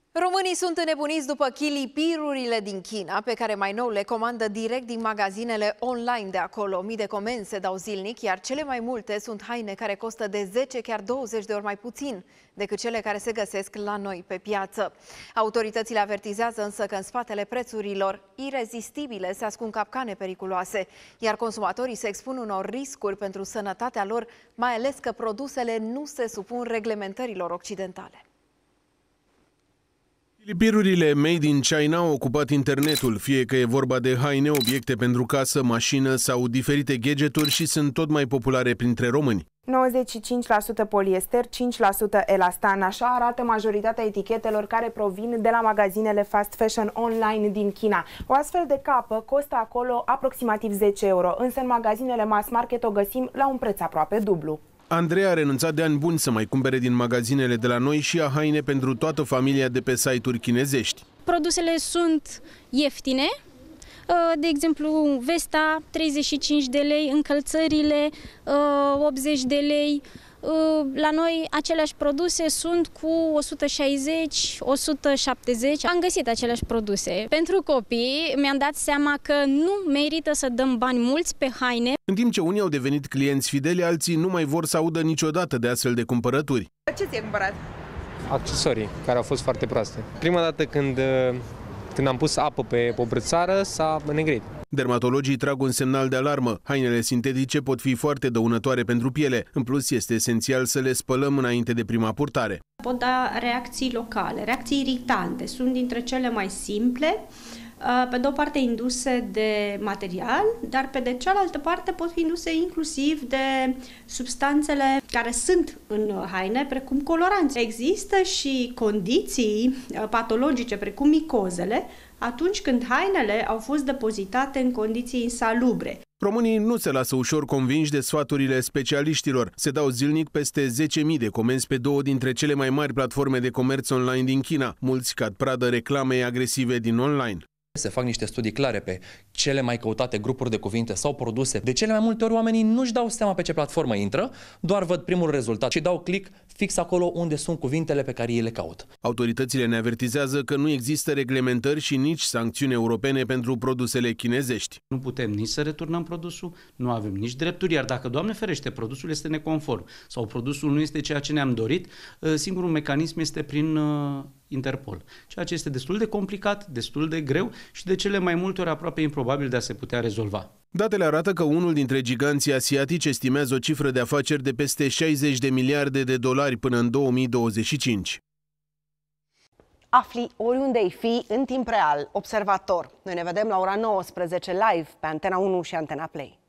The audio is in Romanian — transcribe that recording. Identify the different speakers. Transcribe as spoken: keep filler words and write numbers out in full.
Speaker 1: Românii sunt înnebuniți după chilipirurile din China, pe care mai nou le comandă direct din magazinele online de acolo. Mii de comenzi se dau zilnic, iar cele mai multe sunt haine care costă de zece, chiar douăzeci de ori mai puțin decât cele care se găsesc la noi pe piață. Autoritățile avertizează însă că în spatele prețurilor irezistibile se ascund capcane periculoase, iar consumatorii se expun unor riscuri pentru sănătatea lor, mai ales că produsele nu se supun reglementărilor occidentale.
Speaker 2: Chilipirurile Made in China au ocupat internetul, fie că e vorba de haine, obiecte pentru casă, mașină sau diferite gadgeturi, și sunt tot mai populare printre români.
Speaker 3: nouăzeci și cinci la sută poliester, cinci la sută elastan, așa arată majoritatea etichetelor care provin de la magazinele fast fashion online din China. O astfel de capă costă acolo aproximativ zece euro, însă în magazinele mass market o găsim la un preț aproape dublu.
Speaker 2: Andrei a renunțat de ani buni să mai cumpere din magazinele de la noi și ia haine pentru toată familia de pe site-uri chinezești.
Speaker 4: Produsele sunt ieftine, de exemplu vesta treizeci și cinci de lei, încălțările optzeci de lei. La noi aceleași produse sunt cu o sută șaizeci - o sută șaptezeci. Am găsit aceleași produse. Pentru copii mi-am dat seama că nu merită să dăm bani mulți pe haine.
Speaker 2: În timp ce unii au devenit clienți fideli, alții nu mai vor să audă niciodată de astfel de cumpărături.
Speaker 3: Ce ți-ai cumpărat?
Speaker 5: Accesorii, care au fost foarte proaste. Prima dată când, când am pus apă pe o brățară, s-a înnegrit.
Speaker 2: Dermatologii trag un semnal de alarmă. Hainele sintetice pot fi foarte dăunătoare pentru piele. În plus, este esențial să le spălăm înainte de prima purtare.
Speaker 6: Pot da reacții locale, reacții iritante. Sunt dintre cele mai simple, pe de o parte induse de material, dar pe de cealaltă parte pot fi induse inclusiv de substanțele care sunt în haine, precum coloranți. Există și condiții patologice, precum micozele, atunci când hainele au fost depozitate în condiții insalubre.
Speaker 2: Românii nu se lasă ușor convinși de sfaturile specialiștilor. Se dau zilnic peste zece mii de comenzi pe două dintre cele mai mari platforme de comerț online din China. Mulți cad pradă reclamei agresive din online.
Speaker 7: Se fac niște studii clare pe cele mai căutate grupuri de cuvinte sau produse. De cele mai multe ori oamenii nu-și dau seama pe ce platformă intră, doar văd primul rezultat și dau click fix acolo unde sunt cuvintele pe care ei le caută.
Speaker 2: Autoritățile ne avertizează că nu există reglementări și nici sancțiuni europene pentru produsele chinezești.
Speaker 8: Nu putem nici să returnăm produsul, nu avem nici drepturi, iar dacă, Doamne ferește, produsul este neconform sau produsul nu este ceea ce ne-am dorit, singurul mecanism este prin Interpol, ceea ce este destul de complicat, destul de greu și de cele mai multe ori aproape improbabil de a se putea rezolva.
Speaker 2: Datele arată că unul dintre giganții asiatici estimează o cifră de afaceri de peste șaizeci de miliarde de dolari până în două mii douăzeci și cinci.
Speaker 9: Afli oriunde ai fi în timp real, Observator. Noi ne vedem la ora nouăsprezece live pe Antena unu și Antena Play.